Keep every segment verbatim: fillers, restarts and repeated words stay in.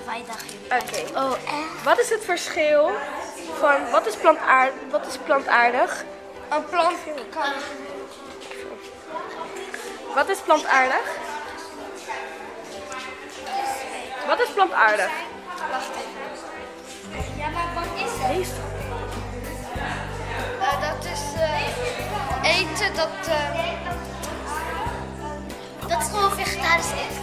vrijdag. Oké. Okay. Oh, echt? Wat is het verschil van wat is plantaardig? Wat is plantaardig? Een plant kan. Wat is plantaardig? Wat is plantaardig? Wacht even. Ja, maar wat is het? Deze. Uh, dat is uh, eten dat. Uh, dat is gewoon vegetarisch eten.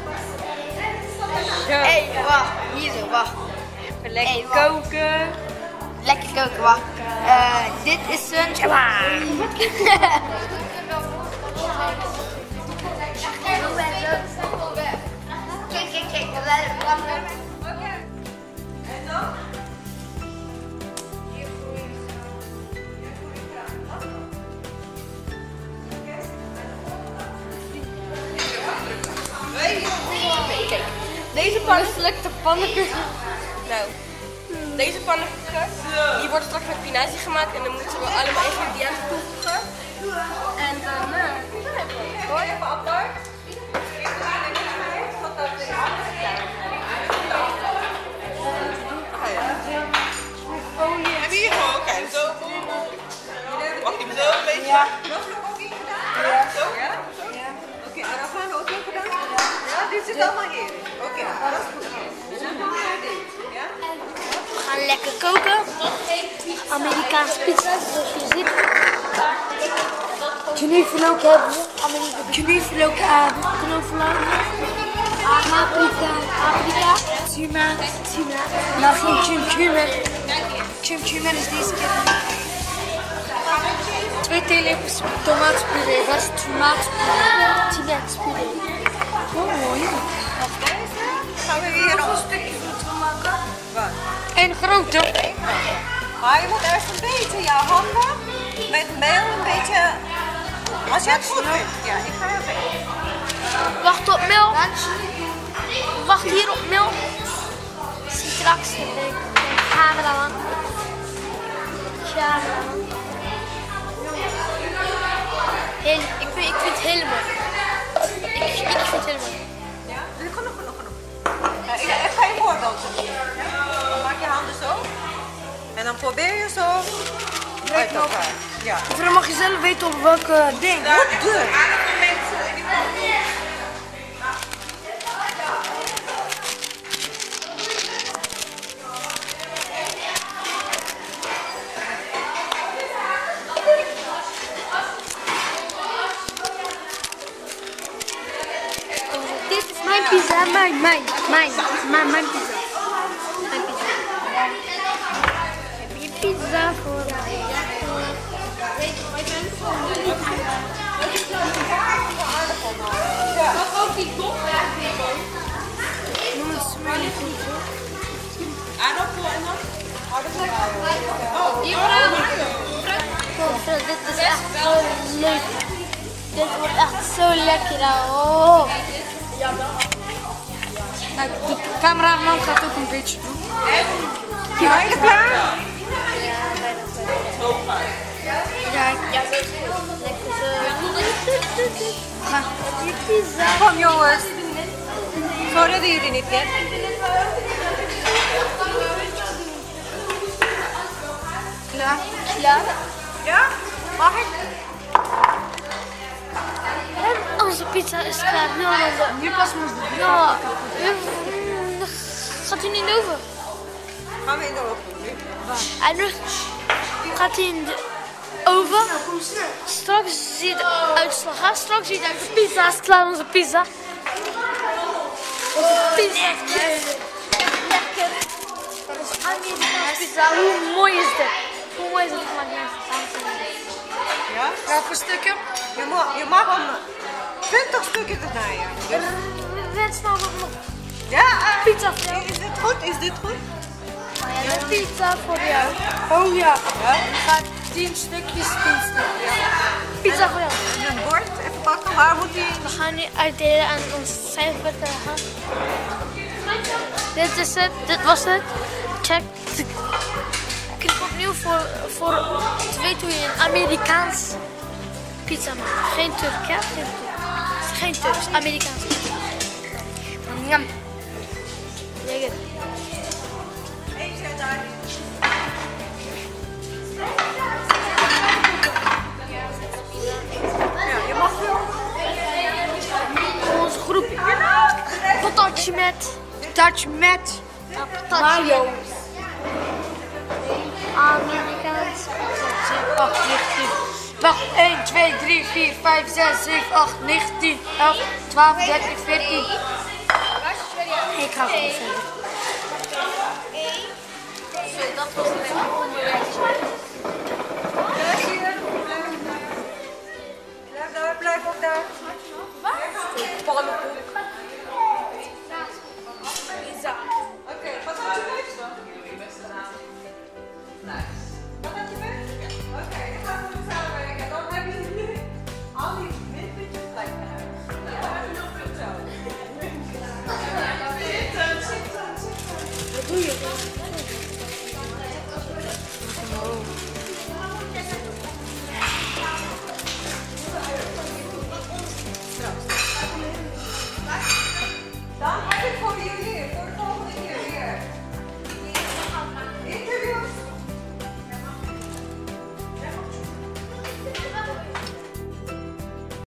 Hé, Ja. hey, wacht. Hier zo, wacht. Lekker Hey, wacht. koken. Lekker koken, wacht. Uh, dit is een. Kijk, kijk, kijk. Oké. En dan? Kijk, deze pannenkoeken, pannenkoeken. Nou, deze pannenkoeken, die worden straks met spinazie gemaakt en dan moeten we allemaal ingrediënten toevoegen. En dan, uh, Hoor je even apart? Wat dat is. Heb je hier gewoon? Kijk, zo. Mag je hem zo een beetje? Ja. Nog nog ook iets gedaan? Ja. Zo? Ja? Ja. Oké, en dan gaan we ook nog gedaan? Ja, dit zit allemaal hier. Oké, dat is goed. Dus dan doen we naar dit. Ja? We gaan lekker koken. Amerikaanse pizza, zoals je ziet. Knuffelook hebben we. Knuffelook hebben we. Knuffelook. Paprika. Paprika. Tuna. Tuna. Nou, geen chumchummer. Chumchummer is deze keer. Twee theelepels tomaatspuree. Wat is tomaatspuree? Tomaatspuree. Oh, mooi. Gaan we hier nog Een stukje moeten we maken. wat? Een grote. Maar je moet eerst een beetje jouw handen met meel een beetje. Als je het goed vindt. Ja, ik ga even. Wacht op meel. Wacht hier op meel. Straks. Gaan we dan. Ja. Heel, ik, vind, ik vind het helemaal. Ik, ik vind het helemaal. Ja? Genoeg, genoeg, genoeg. Ja, ik, ik ga je voorbeeld doen. Ja? Dan maak je handen zo. En dan probeer je zo uit elkaar. Ja. Dan mag je zelf weten op welke ding. Goed doen. Dit is mijn pizza, mijn, mijn, mijn, mijn, mijn pizza. Mijn pizza. Heb je pizza voor mij? Nog ook die kop. Noem het smerig. Aardappel en dan? Oh, dit is echt zo leuk. Dit wordt echt zo lekker. Oh. Nou, de cameraman gaat ook een beetje doen. Ja, je klaar? Ja, ja, lekker zo. Ga, die pizza. Kom jongens. Zo redden jullie niet, hè? Klaar? Klaar? Ja? Mag ik? En onze pizza is klaar. Nou, nu pas moet het. Ja. Gaat hij niet over? Gaan we in de oven nu? En nu gaat hij in de oven. Straks zie je de uitslag. Hè? Straks zie je de pizza is klaar, onze pizza. Onze pizza is lekker. Lekker. Dat is Amerikaanse pizza. Hoe mooi is dit? Hoe mooi is het gemaakt? Ja? Welke stukken? Je mag, je mag om twintig stukken erbij. Ja. Wens nou nog nog. Ja, uh, Pizza voor jou. is dit goed? Is dit goed? Ja, de pizza voor jou. Oh ja. Ja. Gaat tien stukjes, tien stukjes. Pizza voor jou. En een bord, even pakken. Waar moet die? We gaan nu uitdelen aan onze vijftig gaan. Dit is het, dit was het. Check. Klik opnieuw voor, voor te weten hoe je een Amerikaans pizza maakt. Geen Turk, ja? Geen Turk. Geen Turks, Amerikaans. Njam. Zeker. Eén zet daar. Ja, je mag wel. Onze groep. Patatje met. Patatje met. Mayo. Amerikaans. Wacht, negentien. Wacht, één, twee, drie, vier, vijf, zes, zeven, acht, negen, tien, elf, twaalf, dertien, veertien. Ik ga gewoon verder. Zo, dat was alleen maar onderwerp. Blijf hier. Blijf daar, blijf ook daar. Pannenkoek.